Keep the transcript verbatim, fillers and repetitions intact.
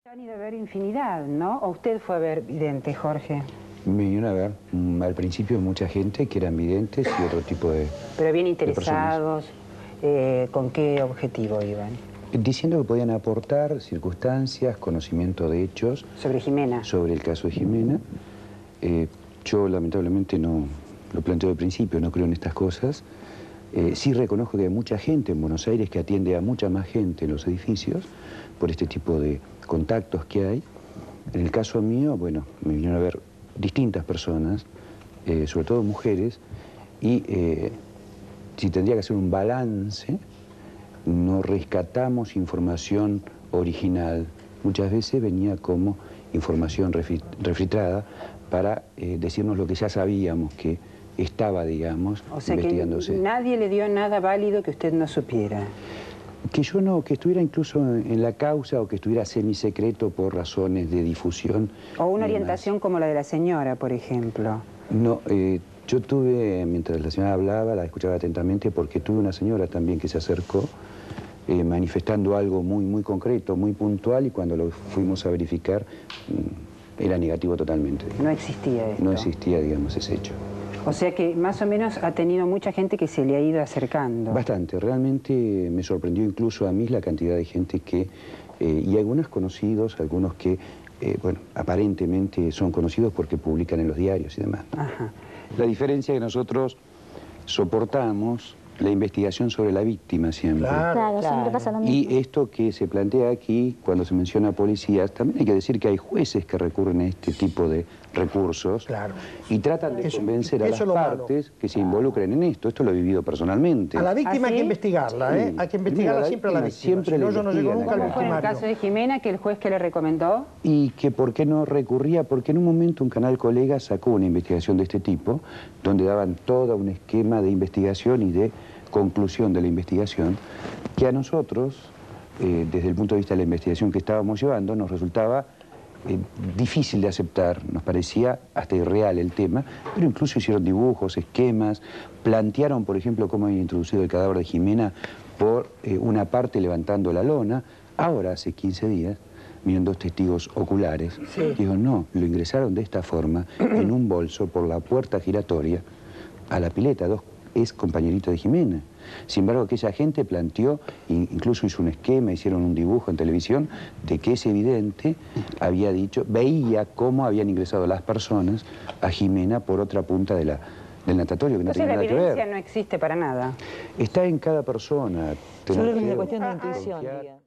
Han ido a ver infinidad, ¿no? ¿O usted fue a ver vidente, Jorge? Me vinieron a ver mm, al principio mucha gente que eran videntes y otro tipo de Pero bien interesados, eh, ¿con qué objetivo iban? Diciendo que podían aportar circunstancias, conocimiento de hechos. ¿Sobre Jimena? Sobre el caso de Jimena. Eh, yo lamentablemente no lo planteo de principio, no creo en estas cosas. Eh, sí reconozco que hay mucha gente en Buenos Aires que atiende a mucha más gente en los edificios por este tipo de contactos que hay. En el caso mío, bueno, me vinieron a ver distintas personas, eh, sobre todo mujeres, y eh, si tendría que hacer un balance, no rescatamos información original. Muchas veces venía como información refritada para eh, decirnos lo que ya sabíamos que estaba, digamos, o sea investigándose. Que nadie le dio nada válido que usted no supiera. Que yo no, que estuviera incluso en la causa o que estuviera semisecreto por razones de difusión. O una orientación como la de la señora, por ejemplo. No, eh, yo tuve, mientras la señora hablaba, la escuchaba atentamente porque tuve una señora también que se acercó eh, manifestando algo muy, muy concreto, muy puntual, y cuando lo fuimos a verificar mmm, era negativo totalmente. No existía esto. No existía, digamos, ese hecho. O sea que más o menos ha tenido mucha gente que se le ha ido acercando. Bastante, realmente me sorprendió incluso a mí la cantidad de gente que, eh, y algunos conocidos, algunos que, eh, bueno, aparentemente son conocidos porque publican en los diarios y demás. Ajá. La diferencia es que nosotros soportamos la investigación sobre la víctima siempre. Claro, claro, siempre pasa lo mismo. Y esto que se plantea aquí, cuando se menciona policías, también hay que decir que hay jueces que recurren a este tipo de recursos. Claro. Y tratan de eso, convencer a las partes malo. que se involucren en esto. Esto lo he vivido personalmente. A la víctima ¿Ah, sí? hay que investigarla, ¿eh? Sí. Hay que investigarla Mira, siempre a la víctima. Siempre si no, yo no llego nunca al ¿Cómo fue en el caso de Jimena, que el juez que le recomendó? Y que por qué no recurría, porque en un momento un canal colega sacó una investigación de este tipo, donde daban todo un esquema de investigación y de conclusión de la investigación, que a nosotros, eh, desde el punto de vista de la investigación que estábamos llevando, nos resultaba eh, difícil de aceptar, nos parecía hasta irreal el tema, pero incluso hicieron dibujos, esquemas, plantearon, por ejemplo, cómo habían introducido el cadáver de Jimena por eh, una parte levantando la lona. Ahora, hace quince días, vinieron dos testigos oculares, sí. Digo, no, lo ingresaron de esta forma, en un bolso, por la puerta giratoria, a la pileta, dos es compañerito de Jimena. Sin embargo, aquella gente planteó, incluso hizo un esquema, hicieron un dibujo en televisión, de que ese evidente había dicho, veía cómo habían ingresado las personas a Jimena por otra punta de la, del natatorio, que no tenía nada que ver. Entonces la evidencia no existe para nada. Está en cada persona. Solo es una cuestión de intuición, diga.